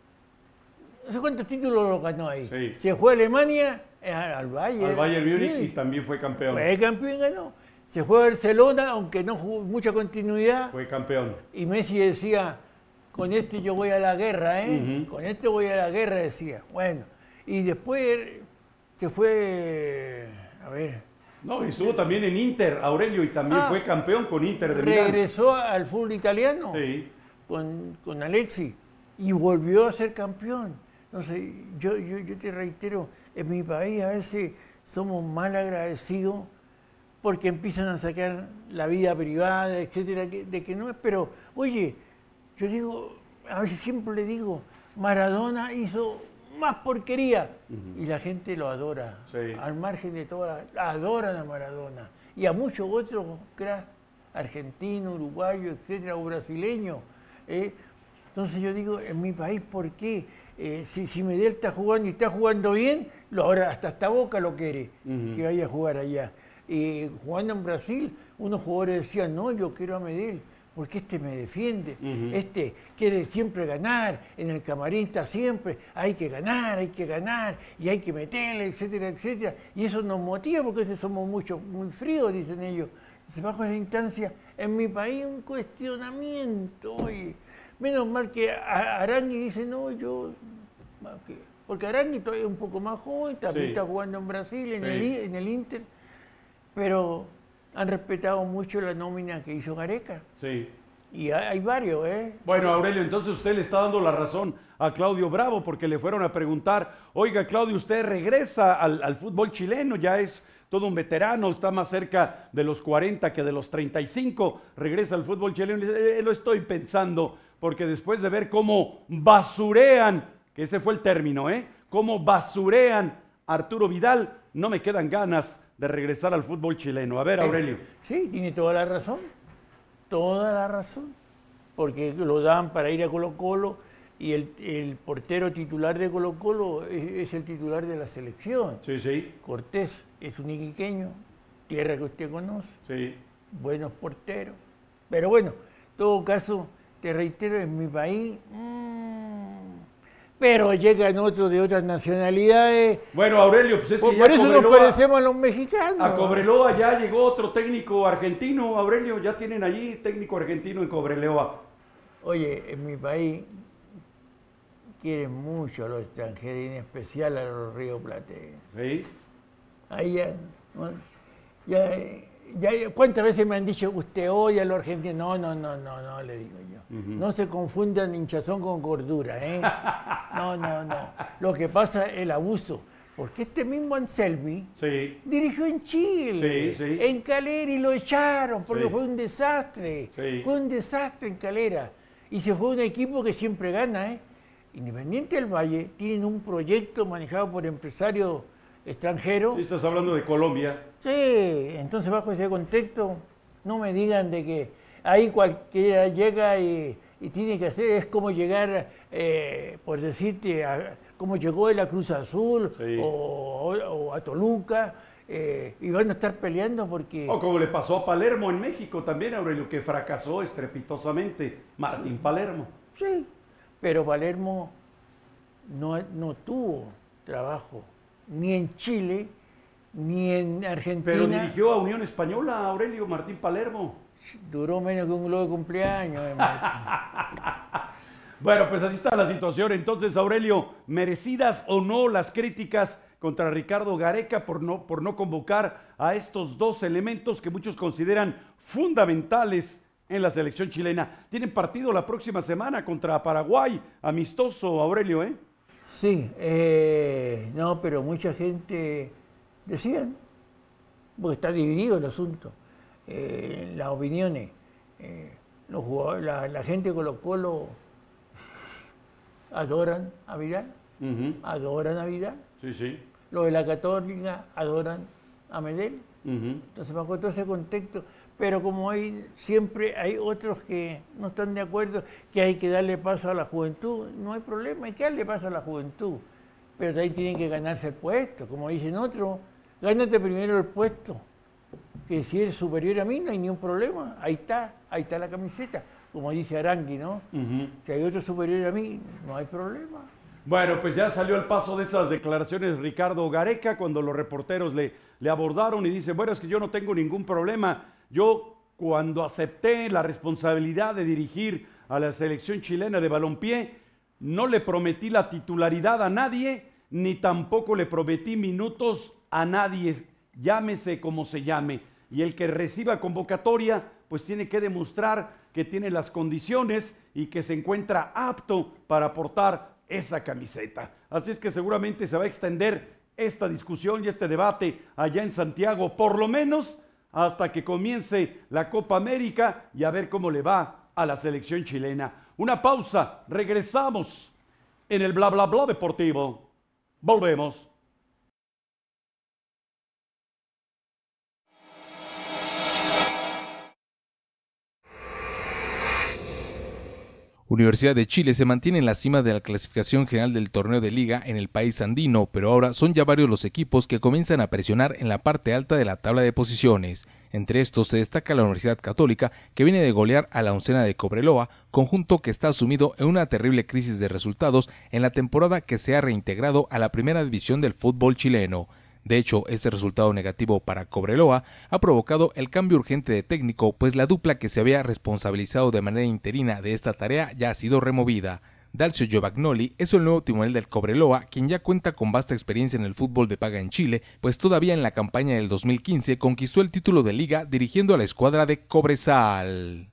no sé cuántos títulos lo ganó ahí, sí. Se fue a Alemania, al Bayern, al Bayern Múnich, y también fue campeón. Fue campeón y ganó. Se fue a Barcelona, aunque no jugó mucha continuidad. Fue campeón. Y Messi decía, con este yo voy a la guerra, ¿eh? Uh-huh. Con este voy a la guerra, decía. Bueno, y después se fue, a ver... No, estuvo también en Inter, Aurelio, y también ah, fue campeón con Inter de Milán. Regresó al fútbol italiano, sí, con, con Alexis, y volvió a ser campeón. Entonces, yo, yo, yo te reitero, en mi país a veces somos mal agradecidos porque empiezan a sacar la vida privada, etcétera, de que no es, pero, oye, yo digo, a veces siempre le digo, Maradona hizo más porquería, uh-huh. y la gente lo adora, sí. Al margen de todas, adoran a Maradona, y a muchos otros cracks, argentinos, uruguayos, etcétera, o brasileños, ¿eh? Entonces yo digo, en mi país, ¿por qué? Eh, si, si Medel está jugando y está jugando bien, lo, ahora hasta esta Boca lo quiere, uh-huh. que vaya a jugar allá. Y jugando en Brasil, unos jugadores decían, no, yo quiero a Medel. porque este me defiende, Ujú. este quiere siempre ganar, en el camarín está siempre, hay que ganar, hay que ganar, y hay que meterle, etcétera, etcétera. Y eso nos motiva, porque a veces somos mucho, muy fríos, dicen ellos. Entonces, bajo esa instancia, en mi país un cuestionamiento, oye, menos mal que a- Arangui dice, no, yo... Porque Arangui todavía es un poco más joven, también Sí. está jugando en Brasil, en, Sí. el, I- en el Inter, pero han respetado mucho la nómina que hizo Gareca. Sí. Y hay, hay varios, ¿eh? Bueno, Aurelio, entonces usted le está dando la razón a Claudio Bravo porque le fueron a preguntar, oiga, Claudio, usted regresa al, al fútbol chileno, ya es todo un veterano, está más cerca de los cuarenta que de los treinta y cinco, regresa al fútbol chileno. Y dice, "Eh, lo estoy pensando, porque después de ver cómo basurean, que ese fue el término, ¿eh? Cómo basurean a Arturo Vidal, no me quedan ganas de regresar al fútbol chileno. A ver, Aurelio. Sí, tiene toda la razón, toda la razón, porque lo dan para ir a Colo Colo y el, el portero titular de Colo Colo es, es el titular de la selección. Sí, sí, Cortés es un iquiqueño, tierra que usted conoce, sí. buenos porteros. Pero bueno, en todo caso, te reitero, en mi país, mm, pero llegan otros de otras nacionalidades. Bueno, Aurelio, pues es Por, que por ya eso nos Cobreloa- parecemos a los mexicanos. A Cobreloa ya llegó otro técnico argentino, Aurelio, ya tienen allí técnico argentino en Cobreloa. Oye, en mi país quieren mucho a los extranjeros, y en especial a los rioplatenses. ¿Sí? Ahí ya, ¿no? ya, ya- ¿cuántas veces me han dicho usted odia a los argentinos? No, no, no, no, no, le digo yo. Ujú. No se confundan hinchazón con gordura, ¿eh? No, no, no. Lo que pasa es el abuso. Porque este mismo Anselmi Sí, dirigió en Chile, Sí, sí. en Calera, y lo echaron porque Sí. fue un desastre. Sí. Fue un desastre en Calera. Y se fue un equipo que siempre gana, ¿eh? Independiente del Valle tienen un proyecto manejado por empresarios extranjeros. estás hablando de Colombia. Sí, entonces bajo ese contexto, no me digan de que ahí cualquiera llega y, y tiene que hacer, es como llegar, eh, por decirte, a- como llegó él a Cruz Azul Sí. o, o- o a Toluca, eh, y van a estar peleando porque... O como le pasó a Palermo en México también, Aurelio, que fracasó estrepitosamente. Martín Palermo. Sí, pero Palermo no, no tuvo trabajo ni en Chile, ni en Argentina. Pero dirigió a Unión Española, Aurelio Martín Palermo. Duró menos que un globo de cumpleaños. eh, Martín. Bueno, pues así está la situación. Entonces, Aurelio, merecidas o no las críticas contra Ricardo Gareca por no, por no convocar a estos dos elementos que muchos consideran fundamentales en la selección chilena. Tienen partido la próxima semana contra Paraguay, amistoso, Aurelio, ¿eh? Sí, eh, no, pero mucha gente decían, porque está dividido el asunto, eh, las opiniones. eh, los jugadores- la, la gente de Colo Colo adoran a Vidal, Ujú. adoran a Vidal. Sí, sí. Los de la Católica adoran a Medel. Ujú. Entonces, bajo todo ese contexto, pero como hay siempre hay otros que no están de acuerdo, que hay que darle paso a la juventud, no hay problema, hay que darle paso a la juventud, pero también tienen que ganarse el puesto, como dicen otros, gánate primero el puesto, que si eres superior a mí no hay ningún problema, ahí está, ahí está la camiseta, como dice Arangui, ¿no? Ujú. Si hay otro superior a mí, no hay problema. Bueno, pues ya salió al paso de esas declaraciones Ricardo Gareca cuando los reporteros le, le abordaron y dice, bueno, es que yo no tengo ningún problema. Yo cuando acepté la responsabilidad de dirigir a la selección chilena de balompié, no le prometí la titularidad a nadie, ni tampoco le prometí minutos a nadie, llámese como se llame. Y el que reciba convocatoria, pues tiene que demostrar que tiene las condiciones y que se encuentra apto para portar esa camiseta. Así es que seguramente se va a extender esta discusión y este debate allá en Santiago, por lo menos hasta que comience la Copa América y a ver cómo le va a la selección chilena. Una pausa, regresamos en el bla bla bla deportivo. Volvemos. Universidad de Chile se mantiene en la cima de la clasificación general del torneo de liga en el país andino, pero ahora son ya varios los equipos que comienzan a presionar en la parte alta de la tabla de posiciones. Entre estos se destaca la Universidad Católica, que viene de golear a la oncena de Cobreloa, conjunto que está sumido en una terrible crisis de resultados en la temporada que se ha reintegrado a la primera división del fútbol chileno. De hecho, este resultado negativo para Cobreloa ha provocado el cambio urgente de técnico, pues la dupla que se había responsabilizado de manera interina de esta tarea ya ha sido removida. Dalcio Giovagnoli es el nuevo timonel del Cobreloa, quien ya cuenta con vasta experiencia en el fútbol de paga en Chile, pues todavía en la campaña del dos mil quince conquistó el título de liga dirigiendo a la escuadra de Cobresal.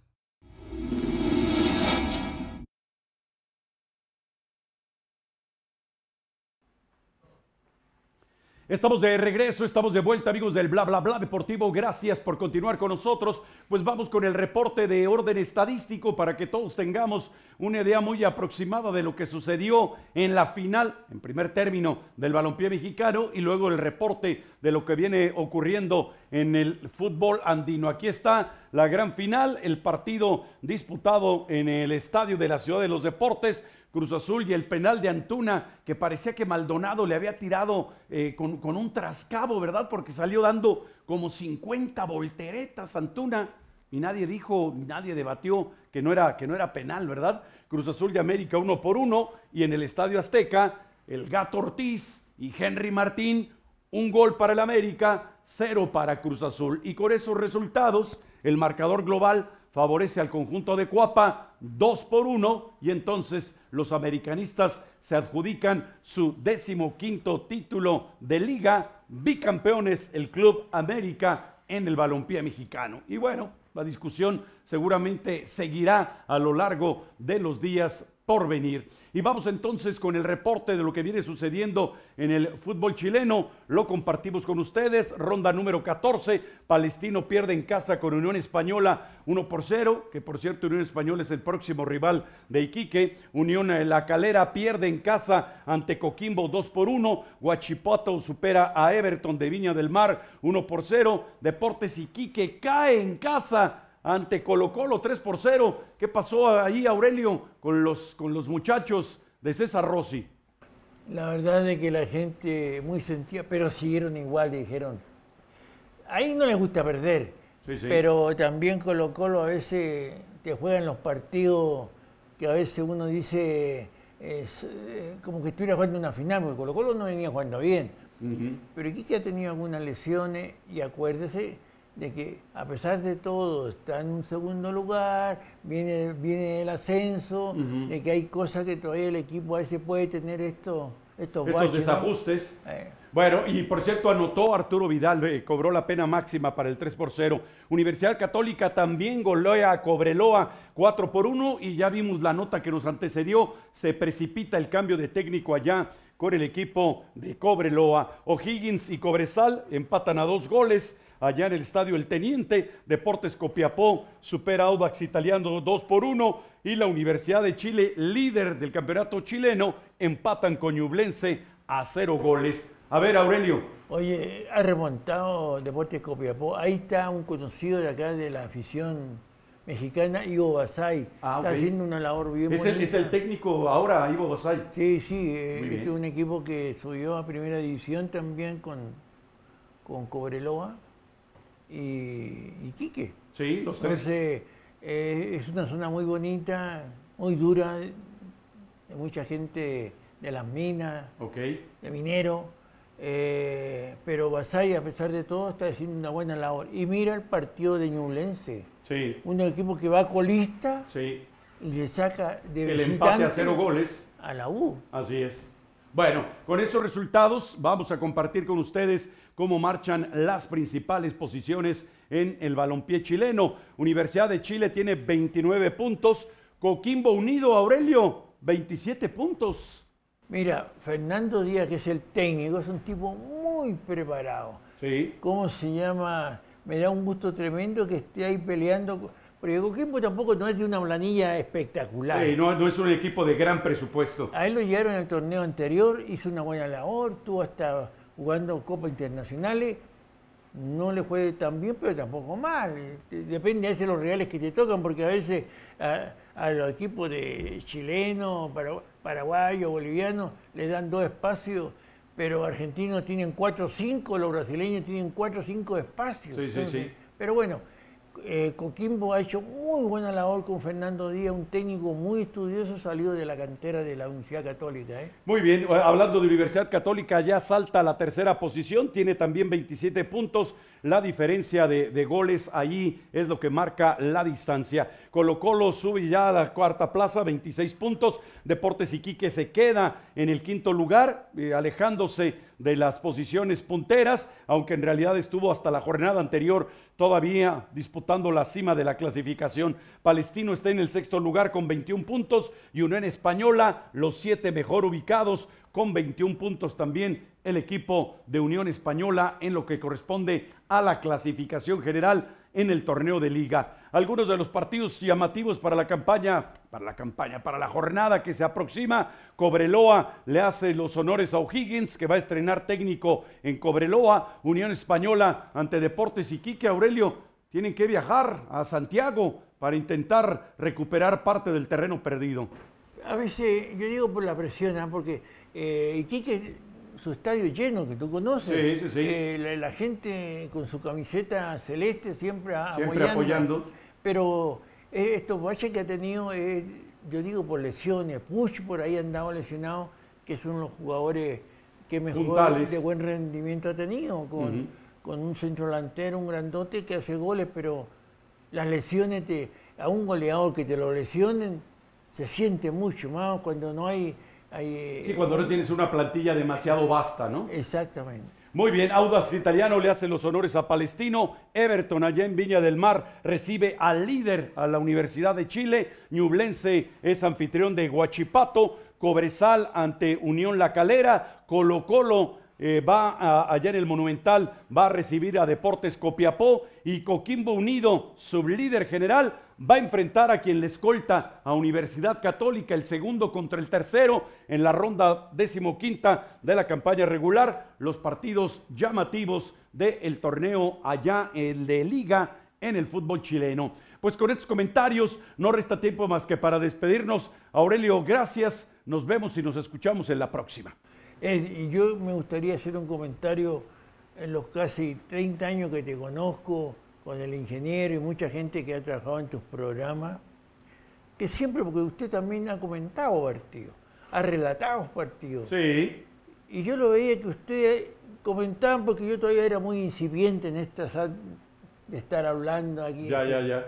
Estamos de regreso, estamos de vuelta, amigos del Bla Bla Bla Deportivo. Gracias por continuar con nosotros. Pues vamos con el reporte de orden estadístico para que todos tengamos una idea muy aproximada de lo que sucedió en la final, en primer término, del balompié mexicano, y luego el reporte de lo que viene ocurriendo en el fútbol andino. Aquí está la gran final, el partido disputado en el estadio de la Ciudad de los Deportes. Cruz Azul y el penal de Antuna, que parecía que Maldonado le había tirado eh, con, con un trascabo, ¿verdad? Porque salió dando como cincuenta volteretas Antuna y nadie dijo, nadie debatió que no era, que no era penal, ¿verdad? Cruz Azul y América uno por uno, y en el Estadio Azteca, el Gato Ortiz y Henry Martín, un gol para el América, cero para Cruz Azul. Y con esos resultados, el marcador global favorece al conjunto de Cuapa, dos por uno, y entonces los americanistas se adjudican su decimoquinto título de liga, bicampeones el Club América en el balompié mexicano. Y bueno, la discusión seguramente seguirá a lo largo de los días por venir. Y vamos entonces con el reporte de lo que viene sucediendo en el fútbol chileno. Lo compartimos con ustedes. Ronda número catorce. Palestino pierde en casa con Unión Española uno por cero, que por cierto Unión Española es el próximo rival de Iquique. Unión La Calera pierde en casa ante Coquimbo dos por uno. Huachipato supera a Everton de Viña del Mar uno por cero. Deportes Iquique cae en casa ante Colo Colo tres por cero. ¿Qué pasó ahí, Aurelio, con los, con los muchachos de César Rossi? La verdad es que la gente muy sentía, pero siguieron igual y dijeron, ahí no les gusta perder, sí, sí. Pero también Colo Colo a veces te juegan los partidos que a veces uno dice, es, eh, como que estuviera jugando una final, porque Colo Colo no venía jugando bien. Uh-huh. Pero Iquique ha tenido algunas lesiones y acuérdese de que a pesar de todo está en un segundo lugar, viene, viene el ascenso, uh-huh. de que hay cosas que todavía el equipo a veces puede tener esto, estos, estos guaches, desajustes. ¿No? Eh. Bueno, y por cierto anotó Arturo Vidal, eh, cobró la pena máxima para el tres por cero. Universidad Católica también golea a Cobreloa cuatro por uno, y ya vimos la nota que nos antecedió, se precipita el cambio de técnico allá con el equipo de Cobreloa. O'Higgins y Cobresal empatan a dos goles. Allá en el Estadio El Teniente, Deportes Copiapó supera a Audax Italiano dos por uno, y la Universidad de Chile, líder del campeonato chileno, empatan con Ñublense a cero goles. A ver, Aurelio. Oye, ha remontado Deportes Copiapó. Ahí está un conocido de acá de la afición mexicana, Ivo Basay. Ah, está okay. haciendo una labor bien ¿Es el, ¿Es el técnico ahora, Ivo Basay? Sí, sí. Eh, este es un equipo que subió a primera división también con, con Cobreloa y Iquique. Sí, los tres. Entonces, eh, es una zona muy bonita, muy dura, de mucha gente de las minas, okay. de minero, eh, pero Basay, a pesar de todo, está haciendo una buena labor. Y mira el partido de Ñublense, sí. un equipo que va colista, sí. y le saca de el empate a cero goles a la U. Así es. Bueno, con esos resultados vamos a compartir con ustedes cómo marchan las principales posiciones en el balompié chileno. Universidad de Chile tiene veintinueve puntos, Coquimbo Unido, Aurelio, veintisiete puntos. Mira, Fernando Díaz, que es el técnico, es un tipo muy preparado. Sí. ¿Cómo se llama? Me da un gusto tremendo que esté ahí peleando, porque Coquimbo tampoco no es de una planilla espectacular. Sí, no, no es un equipo de gran presupuesto. A él lo llevaron en el torneo anterior, hizo una buena labor, tuvo hasta jugando Copas Internacionales, no le fue tan bien, pero tampoco mal. Depende a veces de los reales que te tocan, porque a veces a, a los equipos de chilenos, paraguayos, bolivianos, les dan dos espacios, pero argentinos tienen cuatro o cinco, los brasileños tienen cuatro o cinco espacios. Sí, Entonces, sí, sí. Pero bueno, eh, Coquimbo ha hecho muy buena labor con Fernando Díaz, un técnico muy estudioso, salido de la cantera de la Universidad Católica. ¿eh? Muy bien, hablando de Universidad Católica, ya salta a la tercera posición, tiene también veintisiete puntos, la diferencia de, de goles ahí es lo que marca la distancia. Colo-Colo sube ya a la cuarta plaza, veintiséis puntos, Deportes Iquique se queda en el quinto lugar, eh, alejándose de las posiciones punteras, aunque en realidad estuvo hasta la jornada anterior todavía disputando la cima de la clasificación. Palestino está en el sexto lugar con veintiún puntos y Unión Española, los siete mejor ubicados con veintiún puntos también el equipo de Unión Española en lo que corresponde a la clasificación general en el torneo de liga. Algunos de los partidos llamativos para la campaña, para la campaña, para la jornada que se aproxima. Cobreloa le hace los honores a O'Higgins, que va a estrenar técnico en Cobreloa. Unión Española ante Deportes Iquique. Aurelio, tienen que viajar a Santiago para intentar recuperar parte del terreno perdido. A veces, yo digo por la presión, ¿eh? porque eh, Iquique, su estadio lleno, que tú conoces, sí, sí, sí. Eh, la, la gente con su camiseta celeste siempre, siempre apoyando. apoyando. Pero eh, estos baches que ha tenido, eh, yo digo por lesiones, Puch por ahí andaba lesionado, que son los jugadores que mejor Puntales. de buen rendimiento ha tenido, con, uh-huh. con un centro delantero, un grandote que hace goles, pero las lesiones, te, a un goleador que te lo lesionen, se siente mucho más cuando no hay... hay sí, cuando no tienes una plantilla demasiado vasta, ¿no? Exactamente. Muy bien, Audax Italiano le hace los honores a Palestino. Everton allá en Viña del Mar recibe al líder, a la Universidad de Chile. Ñublense es anfitrión de Huachipato. Cobresal ante Unión La Calera. Colo Colo eh, va a, allá en el Monumental, va a recibir a Deportes Copiapó. Y Coquimbo Unido, sublíder general, va a enfrentar a quien le escolta a Universidad Católica, el segundo contra el tercero en la ronda decimoquinta de la campaña regular. Los partidos llamativos del torneo allá, el de Liga, en el fútbol chileno. Pues con estos comentarios no resta tiempo más que para despedirnos. Aurelio, gracias. Nos vemos y nos escuchamos en la próxima. Eh, y yo me gustaría hacer un comentario en los casi treinta años que te conozco, con el ingeniero y mucha gente que ha trabajado en tus programas, que siempre, porque usted también ha comentado partidos, ha relatado partidos. Sí. Y yo lo veía que usted comentaba, porque yo todavía era muy incipiente en esta de estar hablando aquí. Ya, ya, ya.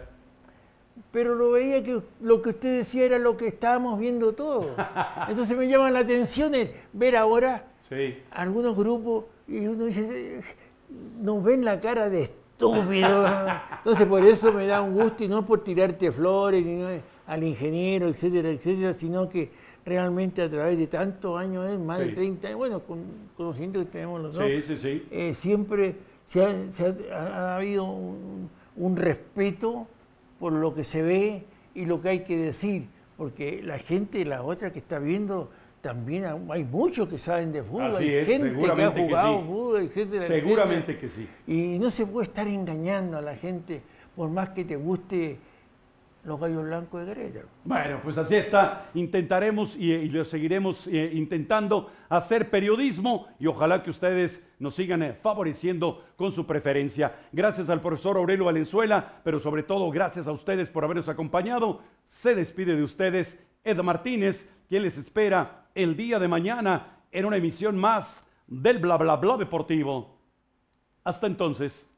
Pero lo veía que lo que usted decía era lo que estábamos viendo todos. Entonces me llama la atención el ver ahora sí. algunos grupos y uno dice, nos ven la cara de estúpido. Entonces por eso me da un gusto, y no por tirarte flores ni no, al ingeniero, etcétera, etcétera, sino que realmente a través de tantos años, más sí. de treinta años, bueno, con conocimiento que tenemos los dos, sí, sí, sí. Eh, siempre se ha, se ha, ha habido un, un respeto por lo que se ve y lo que hay que decir, porque la gente, la otra que está viendo, también hay muchos que saben de fútbol, Así hay es, gente que ha jugado que sí. fútbol, etcétera, seguramente etcétera. que sí. Y no se puede estar engañando a la gente, por más que te guste los gallos blancos de Querétaro. Bueno, pues así está. Intentaremos y, y lo seguiremos eh, intentando hacer periodismo, y ojalá que ustedes nos sigan eh, favoreciendo con su preferencia. Gracias al profesor Aurelio Valenzuela, pero sobre todo gracias a ustedes por habernos acompañado. Se despide de ustedes Ed Martínez, quien les espera el día de mañana en una emisión más del Bla Bla Bla Deportivo. Hasta entonces.